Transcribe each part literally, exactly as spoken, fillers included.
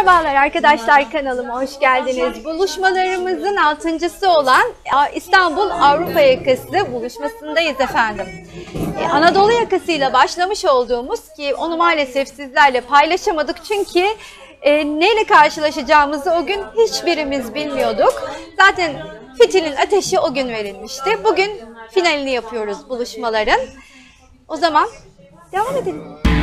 Merhabalar arkadaşlar, kanalıma hoş geldiniz. Buluşmalarımızın altıncısı olan İstanbul Avrupa Yakası buluşmasındayız efendim. Ee, Anadolu yakasıyla başlamış olduğumuz, ki onu maalesef sizlerle paylaşamadık çünkü e, neyle karşılaşacağımızı o gün hiçbirimiz bilmiyorduk. Zaten fitilin ateşi o gün verilmişti. Bugün finalini yapıyoruz buluşmaların. O zaman devam edelim.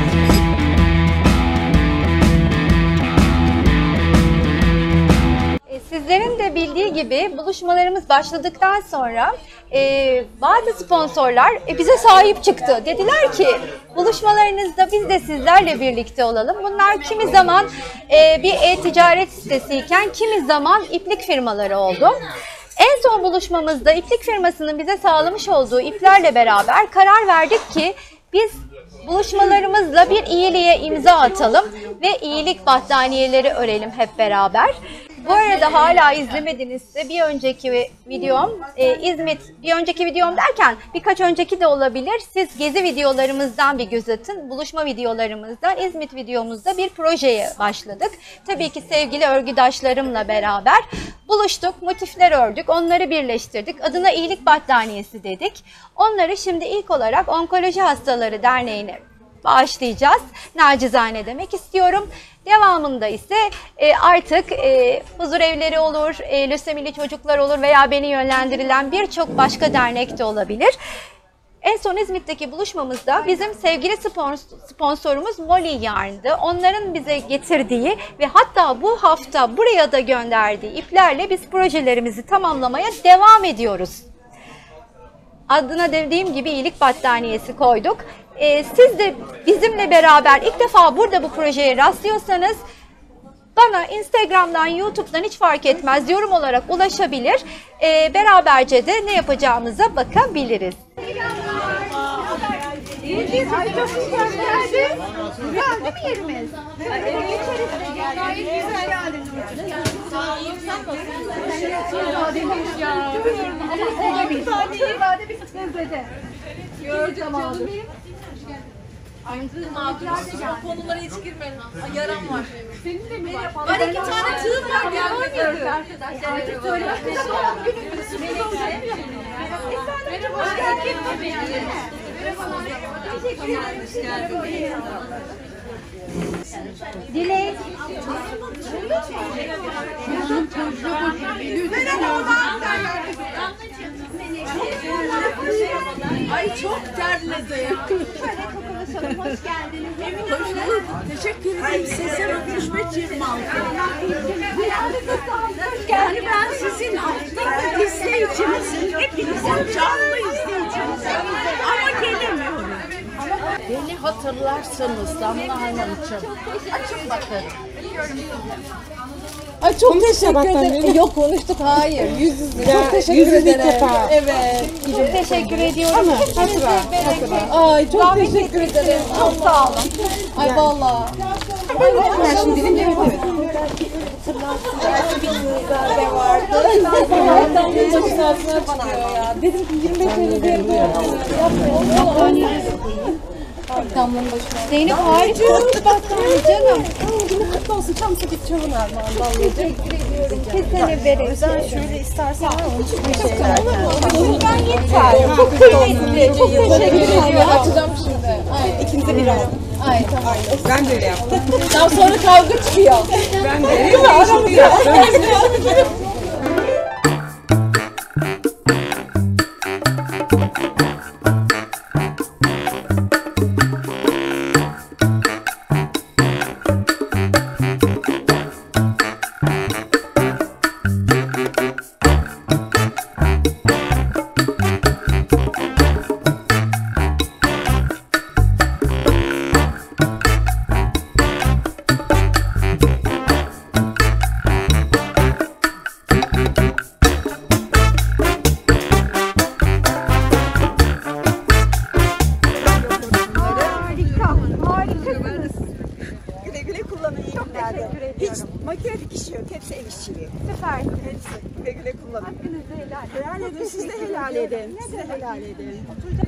Sizlerin de bildiği gibi buluşmalarımız başladıktan sonra e, bazı sponsorlar e, bize sahip çıktı. Dediler ki buluşmalarınızda biz de sizlerle birlikte olalım. Bunlar kimi zaman e, bir e-ticaret sitesiyken kimi zaman iplik firmaları oldu. En son buluşmamızda iplik firmasının bize sağlamış olduğu iplerle beraber karar verdik ki biz buluşmalarımızla bir iyiliğe imza atalım ve iyilik battaniyeleri örelim hep beraber. Bu arada hala izlemedinizse bir önceki videom, e, İzmit, bir önceki videom derken birkaç önceki de olabilir. Siz gezi videolarımızdan bir göz atın. Buluşma videolarımızdan, İzmit videomuzda bir projeye başladık. Tabii ki sevgili örgüdaşlarımla beraber buluştuk, motifler ördük, onları birleştirdik. Adına iyilik battaniyesi dedik. Onları şimdi ilk olarak Onkoloji Hastaları Derneği'ne bağışlayacağız. Nacizane demek istiyorum. Devamında ise e, artık e, huzur evleri olur, e, lösemili çocuklar olur veya beni yönlendirilen birçok başka dernek de olabilir. En son İzmit'teki buluşmamızda bizim sevgili sponsorumuz Molly Yarn'dı. Onların bize getirdiği ve hatta bu hafta buraya da gönderdiği iplerle biz projelerimizi tamamlamaya devam ediyoruz. Adına dediğim gibi iyilik battaniyesi koyduk. Ee, siz de bizimle beraber ilk defa burada bu projeye rastlıyorsanız bana Instagram'dan, YouTube'dan hiç fark etmez yorum olarak ulaşabilir. Ee, beraberce de ne yapacağımıza bakabiliriz. Ay çok güzel geldi. Geldi mi yerimiz? Evet, geçeriz. Gayet güzel geldiniz. Sağ olun, sen nasılsın? Demiş ya. Ama bir tane ifade bir sıkıntı. Göreceğim abi. Tığım aldım. O konulara hiç girmeyin. Yaram var. Senin de mi var? Var iki tane tığım var. Gelmedi. Artık söylemiştim. Merhaba. Hoş geldin. Teşekkür ederim. Dilek. Ay çok terledi. Şöyle kokulaşalım. Hoş geldiniz. Hoş bulduk. Teşekkür ederim. Sesim altmış beş yirmi altı. Yani ben sizin haftalık izleyicimizim. Hepinizin canlı izleyicimizim. Ama gelemiyorum. Beni hatırlarsanız Damla Hanımcığım. Açın bakın. Ay çok teşekkür ederim. Yok konuştuk, hayır. Yüz yüze. Çok teşekkür ederim. Evet. Çok teşekkür ediyorum. Hatıra. Ay çok teşekkür ederim. Çok sağ olun. Ay valla. Ben şimdi dilince evet. de vardı. Çok sarsına çıkıyor ya. Dedim ki yirmi beş yıl üzerinde yapmayalım. Damlanın başına. Zeynep harika olmuş baksana canım. Günü kutlu olsun. Tam sekiz çavun armağan Damlacığım. Kesene bereket. Özel şöyle istersen onun için bir şey derken. Ben yeter. Çok kıymetli. Çok teşekkür ediyorum. Açacağım şimdi. Ay, ikinize bir aldım. Ay tamam. Ben de öyle yaptım. Daha sonra kavga çıkıyor. Ben de öyle yaptım. Makine dikişi yok, hepsi el işçiliği. Süper. Hepsi güle güle kullanın. Hakkınızı helal. Helal edin, siz de helal edin. Siz de helal edin.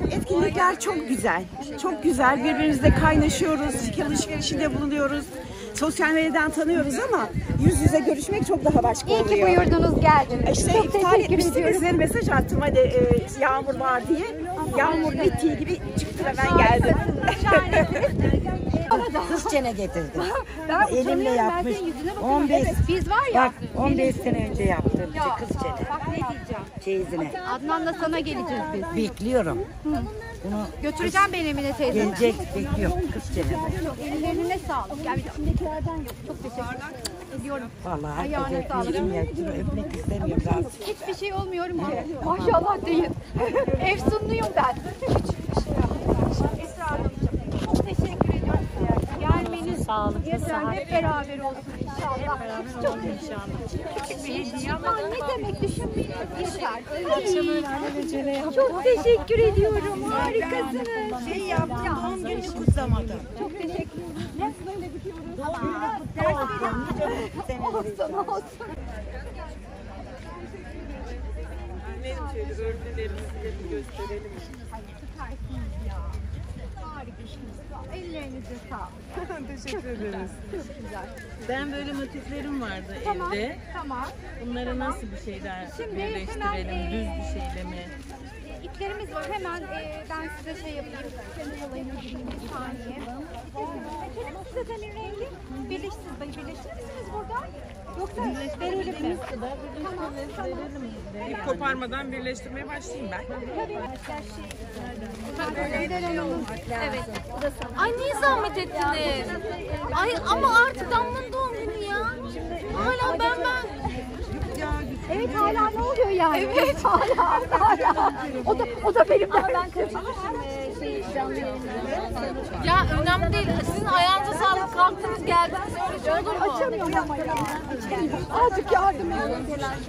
Etkinlikler çok güzel. Çok güzel. Birbirimizle kaynaşıyoruz, fikir alışverişinde bulunuyoruz. sosyal medyadan tanıyoruz ama yüz yüze görüşmek çok daha başka İyi oluyor. ki buyurdunuz geldiniz. İşte Çok iptal teşekkür etmişsiniz, ediyorum. mesaj attım hadi e, yağmur var diye. Yağmur bittiği gibi çıktı hemen geldi. Kız çene getirdim. Ben Elimle utanıyorum, ben yapmış. senin yüzüne bakıyorum. on beş. Evet, biz var ya. Bak on beş sene önce yaptım Ya, kız çene. bak ne diyeceğim. Çeyizine. Adnan'la sana geleceğiz biz. Bekliyorum. Bunu Götüreceğim ben Emine teyzeme. gelecek bekliyorum kız çenede. Ellerine sağlık. Gel içindekilerden yok. Çok teşekkür ediyorum. Vallahi Ayağına herkese sağlık. öpeyim ya. Dur, öpmek istemiyorum lazım. Hiçbir şey olmuyorum ki. Maşallah değil. Efsunluyum ben. Esra Hanımcığım, çok teşekkür ediyorum. Gelmeniz sağlıklı, sıhhat. Hep beraber olsun inşallah. Çok inşallah. Küçük bir hediye ama ne demek düşünmeyin. İşler. Çok teşekkür ediyorum. Harikasınız. Şey yaptım, doğum gününü kutlamadım. Çok teşekkür ederim. Böyle gidiyoruz. Tamam. Olsun olsun. Şöyle örgülerimizi gösterelim. Süpersiniz ya. Harikasınız. Ellerinize sağlık. Teşekkür ederiz. Çok güzel. Ben böyle motiflerim vardı Tamam. evde. Tamam. Bunları nasıl bir şeyler Şimdi birleştirelim? hemen, Düz e, bir şeyle mi? İplerimiz var. Hemen e, ben size şey yapayım. Kendi olayına gireyim bir saniye. Seçelim size senin rengi. Birleştiniz, birleştirir misiniz burada? Yoksa verelim mi? Tamam, tamam. Yani. Koparmadan birleştirmeye başlayayım ben. Güzel Hanım'ın. Evet. Bu da sana. Ay niye zahmet ettiniz? Ay ama artık Damla'nın doğum günü ya. Hala ben ben. Evet hala ne oluyor yani? Evet hala hala. O da o da benim. Ama ben katılmışım şey canlı yayınlarına. Ya önemli değil. Sizin ayağınıza sağlık. Kalktınız geldiniz. Öyle şey olur mu? Açamıyorum ama ya. Açamıyorum. Azıcık yardım edin.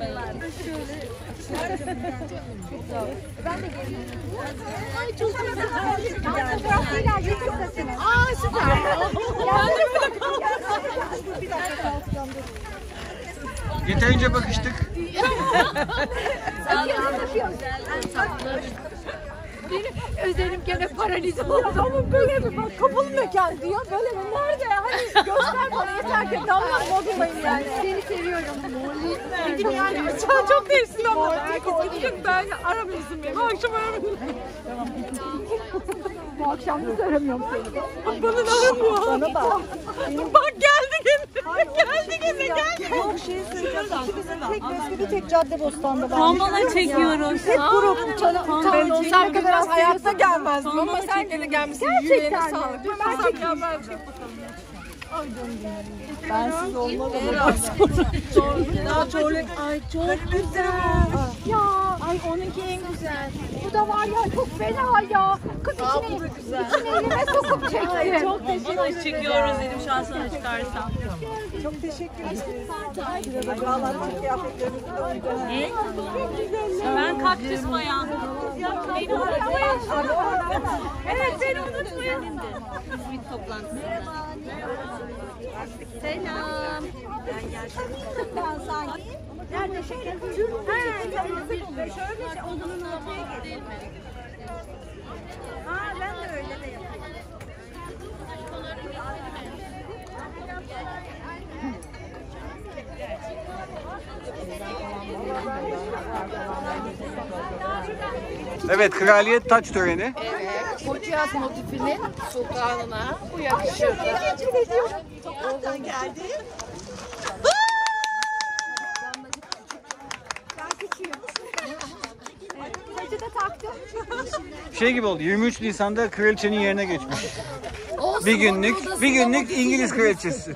Ben de geleyim. Ay çok güzel. Ben fotoğrafıyla getirsin. Aa süper. Bir dakika kalkacağım. Yeterince bakıştık. Benim özelim gene paralize oldu ama böyle mi? Bak kapalı mekan diyor. Böyle mi? Nerede? Hani göster bana yeter ki damla bozulmayın yani. Seni seviyorum. Dedim yani sen çok değilsin ama. Herkes gidecek ben aramıyorsun beni. Bu akşam aramıyorsun. Bu akşam hiç aramıyorum seni. Bana aramıyor. Bana bak. Bak geldi gene. Geldi gene geldi. Yok şey söyleyeceğim. İkimizin tek resmi bir tek Caddebostan'da. Tombala çekiyoruz. Tek grup. Ben olsam kadar Hayatta gelmezdim ama sen gene gelmişsin. Yüreğine Gerçekten sağlık. mi? Ben çekeyim. Ben çek Ben siz olmadım. Daha çok Ay çok güzel. Ya ay onunki en güzel. Bu da var ya çok fena ya. Kız içine, içine elime sokup çekti. Çok Tombala çekiyoruz dedim şansına çıkarsam. Çok teşekkür ederim. Bağlantık kıyafetlerimizi de uygun. Ne? Ben kaktüs bayan. Beni unutmayın. Evet beni unutmayın. İzmit toplantısında. Selam. Ben sanki. Nerede şeker? He, şöyle şey odanın altına gidelim. Ha ben de öyle de yapayım. Evet, kraliyet taç töreni. Koçyaz motifinin sultanına bu yakışır. Oradan geldi. Tacı da taktım. Şey gibi oldu, yirmi üç Nisan'da kraliçenin yerine geçmiş. Bir günlük, bir günlük İngiliz kraliçesi.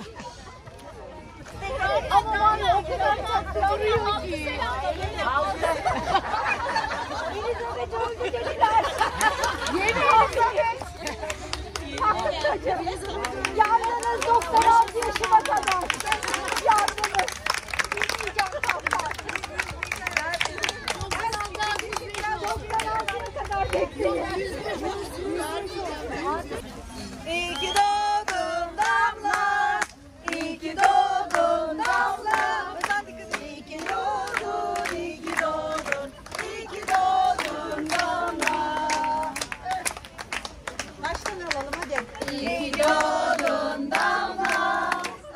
Ama var ya o kadar tatlı duruyor ki. Elizabeth öldü dediler. Yeni Elizabeth. Taktım tacı. Yandınız doktor altı yaşıma kadar. Yandınız. Bilmeyeceğim kaptan. doksan altıya kadar bekleyin. İyi ki doğdun Damla. İyi ki doğdun Damla. İyi ki doğdun, iyi ki doğdun. İyi ki doğdun Damla. Baştan alalım hadi. İyi ki doğdun Damla.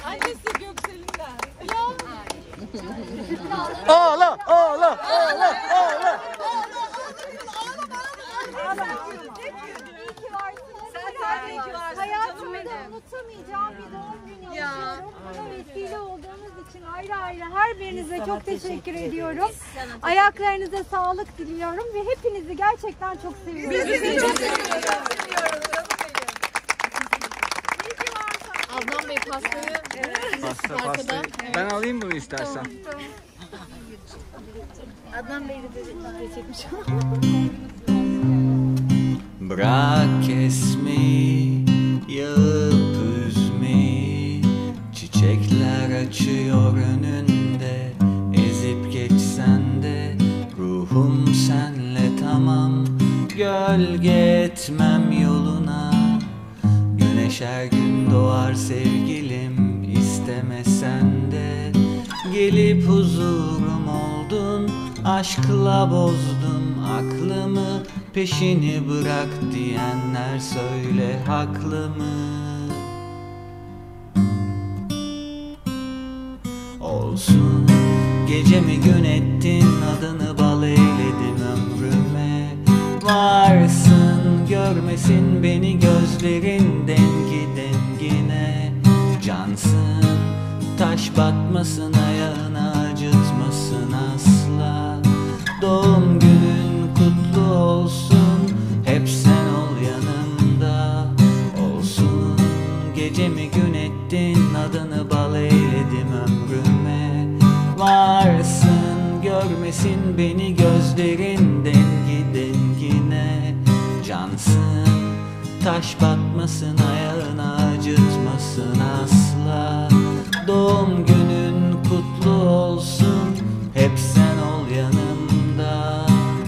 Annesi Göksel'inden. Ağla, ağla, ağla, ağla. Hayatımda unutamayacağım bir doğum günü yaşıyorum. Buna vesile olduğunuz için ayrı ayrı her birinize çok teşekkür ediyorum. Ayaklarınıza sağlık diliyorum ve hepinizi gerçekten çok seviyorum. Biz de çok seviyoruz. Adnan Bey pastayı Pasta, pasta. Ben alayım bunu istersen. Adnan Bey de çekmiş. Bırak kesmeyi, yağıp üzmeyi. Çiçekler açıyor önünde, ezip geçsen de ruhum senle tamam. Gölge etmem yoluna, güneş her gün doğar sevgilim, istemesen de. Gelip huzurum oldun, aşkla bozdun aklımı. Peşini bırak diyenler söyle haklı mı? Olsun gecemi gün ettin, adını bal eyledim ömrüme. Varsın görmesin beni gözlerin dengi dengine. Cansın taş batmasın ayağına, acıtmasın asla. Doğum günün kutlu olsun, hep sen ol yanımda. Olsun gecemi gün ettin, adını bal eyledim ömrüme. Varsın görmesin beni gözlerin dengi dengine. Cansın taş batmasın ayağına, acıtmasın asla. Doğum günün kutlu olsun, hep sen ol yanımda.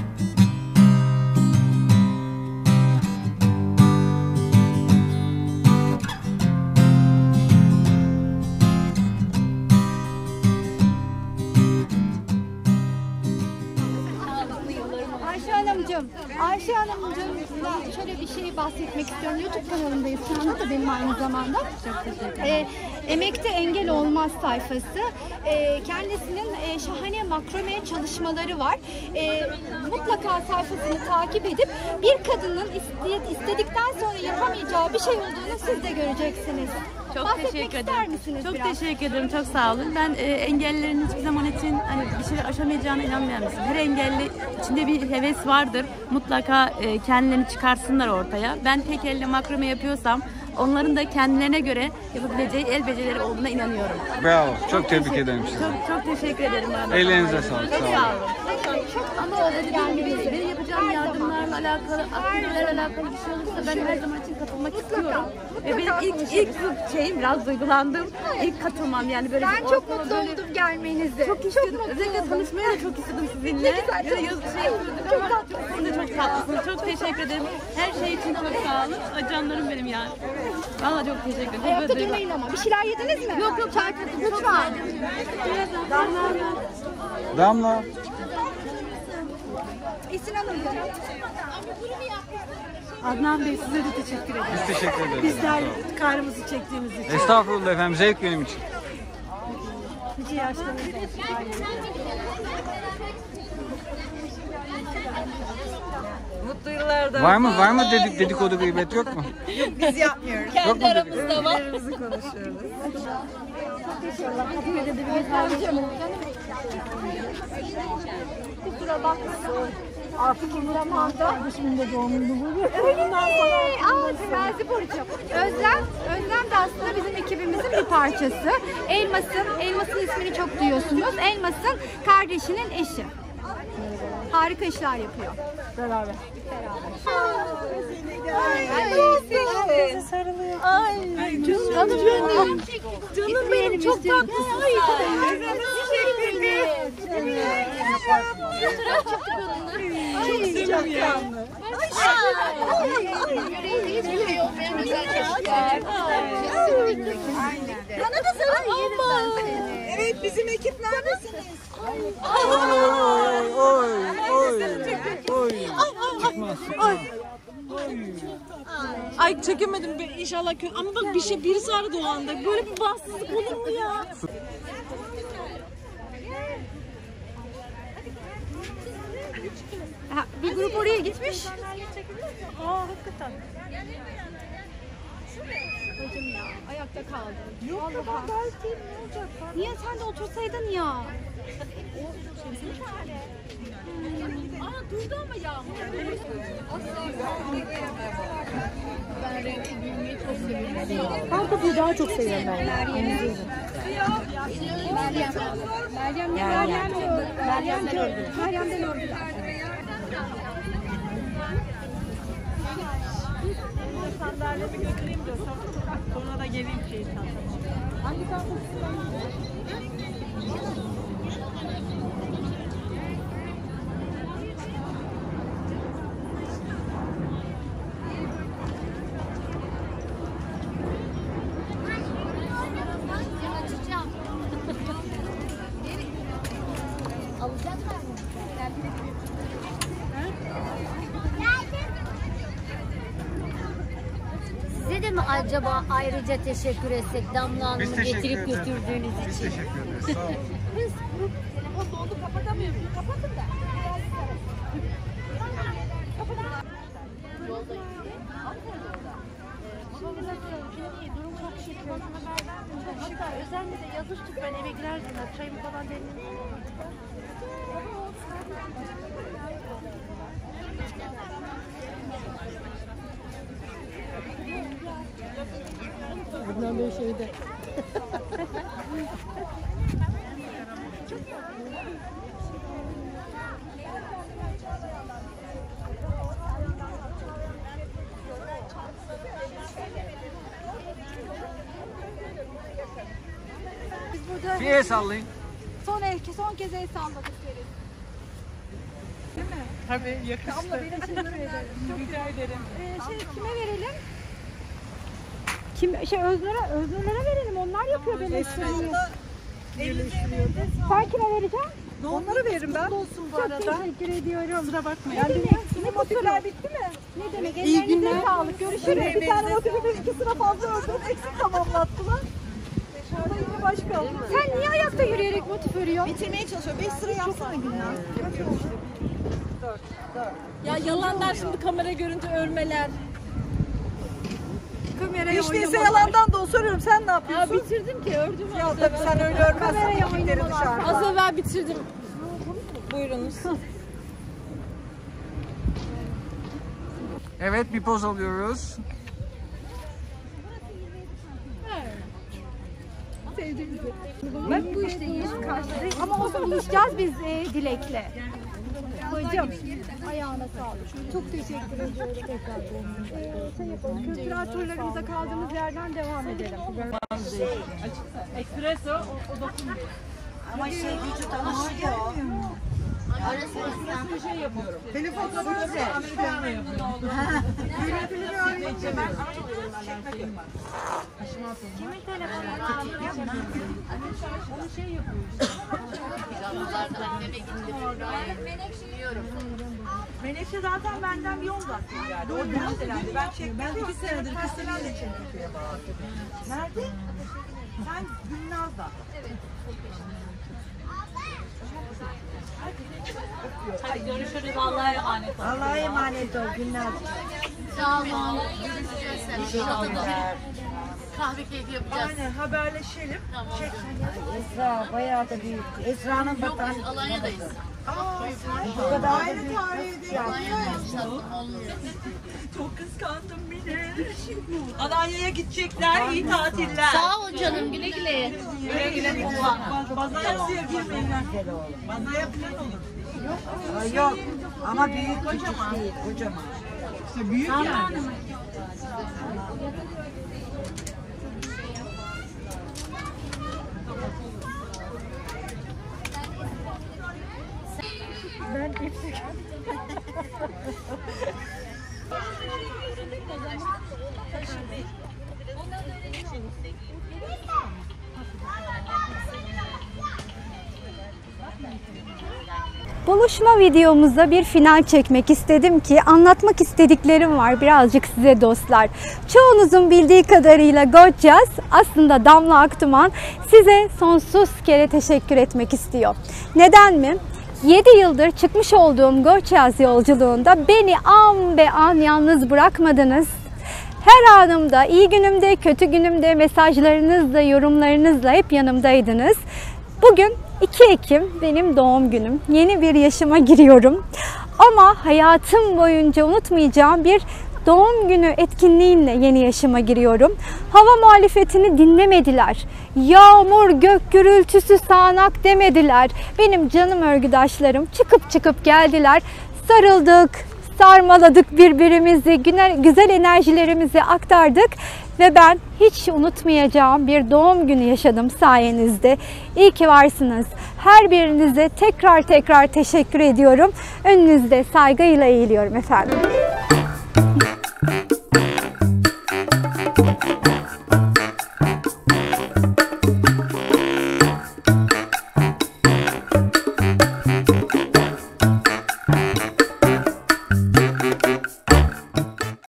Ayşe Hanımcığım, Ayşe Hanımcığım şöyle bir şey bahsetmek istiyorum. YouTube kanalındayız şu anda da benim aynı zamanda. Çok teşekkür ederim. Ee, Emekte Engel Olmaz sayfası. Ee, kendisinin e, şahane makrome çalışmaları var. Ee, mutlaka sayfasını takip edip bir kadının iste, istedikten sonra yapamayacağı bir şey olduğunu siz de göreceksiniz. Çok Bahsetmek teşekkür ister ederim. misiniz Çok biraz? teşekkür ederim. Çok sağ olun. Ben e, engellilerin hiçbir zaman için hani bir şeyler aşamayacağına inanmayan birisiyim. Her engelli içinde bir heves vardır. Mutlaka e, kendilerini çıkarsınlar ortaya. Ben tek elle makrame yapıyorsam onların da kendilerine göre yapabileceği el becerileri olduğuna inanıyorum. Bravo, çok tebrik ederim sizi. Çok çok teşekkür ederim. bana. Ellerinize sağlık, Çok sağ olun. sağ olun. Ama o dediğim gibi benim yapacağım yardımlarla alakalı, aktivitelerle alakalı bir şey olursa ben her zaman için katılmak istiyorum. Ve benim ilk ilk şeyim biraz duygulandım. İlk katılmam yani böyle Ben bir çok ortama mutlu böyle- oldum gelmenize. Çok istedim. Özellikle tanışmayı da çok istedim sizinle. Ne güzel, çok Ya, yaz- şey yapıyorduk ama çok, siz de çok tatlısınız. Çok teşekkür ederim. Her şey için çok sağ olun. Ay, canlarım benim yani. Vallahi çok teşekkür ederim. Ayakta Böyle- durmayın ama. Bir şeyler yediniz mi? Yok yok. Çay lütfen. Damla. Esin Hanımcığım. Adnan Bey size de teşekkür ederim. Biz teşekkür ederiz. Bizler karnımızı çektiğimiz için. Estağfurullah efendim, zevk benim için. Nice yaşlarınızda. Mutlu yıllarda. Var mı, var mı dedik, dedikodu gıybet yok mu? Biz yapmıyoruz. Yok mu dedikodu? Birbirimizi konuşuyoruz. Kusura bakmasın. Artık bu zamanda şimdi de doğum günü buluyor. Öyle mi? Aa, terazzi burcu. Özlem, Özlem de aslında bizim ekibimizin bir parçası. Elmas'ın, Elmas'ın ismini çok duyuyorsunuz. Elmas'ın kardeşinin eşi. Harika işler yapıyor. Beraber. Beraber. Sarılıyor. Ay, canım, canım benim. Canım benim, çok tatlısın. Ay, teşekkür ederim. Çok sıcakkanlı. Bana da sarıl. Evet, bizim ekip neredesiniz? Oy, oy, oy, oy. Çıkmaz, çıkmaz. Ay çekemedim be inşallah kö ama bak bir şey birisi aradı o anda. Böyle bir bahtsızlık olur mu ya? Ha, bir grup oraya gitmiş. Aa hakikaten. Hocam ya ayakta kaldım. Yok tamam belki ne olacak? Niye sen de otursaydın ya? Aa durdu ama yağmur. Ben renkli giymeyi çok seviyorum. Kartopu daha çok seviyorum ben. Meryem. Meryem ne? Meryem de Meryem de öldü. Meryem'den öldüler. Sandalyemi götüreyim de sonra da geleyim şey Hangi kartopu? Size de mi acaba ayrıca teşekkür etsek Damla Hanım'ı Biz teşekkür getirip ederiz. götürdüğünüz Biz için? teşekkür ederiz. Sağ olun. Telefon doldu kapatamıyorum. Kapatın da. Durum çok şükür. Hatta özellikle yazıştık ben eve girerdim. Çayımı falan demledim. Bundan böyle şeyde. Biz burada Bir el sallayın. son, el, son kez el salladık deriz. Tabii yakıştı. Abla benim teşekkür ederim. Çok rica ederim. Ee, şey kime verelim? Kim şey Öznur'a Öznur'lara verelim. Onlar yapıyor benim espriyi. Sen kime vereceksin? Onları veririm ben. Çok teşekkür ediyorum. Kusura bakmayın. Ne demek? Ne motifler bitti mi? Ne demek? Ellerinize sağlık. Görüşürüz. Bir tane motifimiz iki sıra fazla ördüm. Eksik tamamlattılar. Dışarıda yine baş kaldı. Sen niye ayakta yürüyerek motif örüyorsun? Bitirmeye çalışıyor. Beş sıra yapsana Gülnaz. Ya yalanlar şimdi kamera görünce örmeler. Kameraya Hiç değilse yalandan da olsa örüyorum. Sen ne Ya yapıyorsun? bitirdim ki ördüm. Ya tabii sen öyle örmezsen motifleri dışarıda. Az evvel bitirdim. Buyurunuz. Evet, bir poz alıyoruz. Bak bu işte iş karşıdayız. Ama olsun buluşacağız biz e, Dilek'le. Bacım ayağına sağlık. Çok teşekkür ediyorum tekrar. Ee, şey yapalım. Kültürel turlarımıza kaldığımız yerden devam edelim. Espresso o, o dokunmuyor. Ama şey vücut alışıyor. Telefonla böyle. Menekşe zaten benden bir on dakika geldi. O Kırselen'de. Ben çektim. Ben iki senedir Kırselen'de çektim. Nerede? Sen Gülnaz'da. Hadi görüşürüz. Allah'a emanet ol. Allah'a emanet ol Gülnaz. Sağ olun. Görüşeceğiz sen. Kahve keyfi yapacağız. Aynen haberleşelim. Tamam. Esra bayağı da büyük. Esra'nın Yok vatan. biz Alanya'dayız. Bu kadar da büyük. Alanya'dayız tatlım olmuyor. Çok kıskandım beni. Alanya'ya gidecekler. İyi tatiller. Sağ ol canım güle güle. Güle güle. Bazaya girmeyin. Bazaya falan olur. Aa, yok ama büyük küçük değil. Kocaman. İşte büyük yani. buluşma videomuzda bir final çekmek istedim ki anlatmak istediklerim var birazcık size dostlar. Çoğunuzun bildiği kadarıyla Gorgeous aslında Damla Aktuman size sonsuz kere teşekkür etmek istiyor. Neden mi? yedi yıldır çıkmış olduğum Gorgeous yolculuğunda beni an be an yalnız bırakmadınız. Her anımda, iyi günümde, kötü günümde mesajlarınızla, yorumlarınızla hep yanımdaydınız. Bugün iki Ekim benim doğum günüm. Yeni bir yaşıma giriyorum. Ama hayatım boyunca unutmayacağım bir doğum günü etkinliğinle yeni yaşıma giriyorum. Hava muhalefetini dinlemediler. Yağmur, gök gürültüsü, sağanak demediler. Benim canım örgüdaşlarım çıkıp çıkıp geldiler. Sarıldık, sarmaladık birbirimizi, güzel enerjilerimizi aktardık ve ben hiç unutmayacağım bir doğum günü yaşadım sayenizde. İyi ki varsınız. Her birinize tekrar tekrar teşekkür ediyorum. Önünüzde saygıyla eğiliyorum efendim.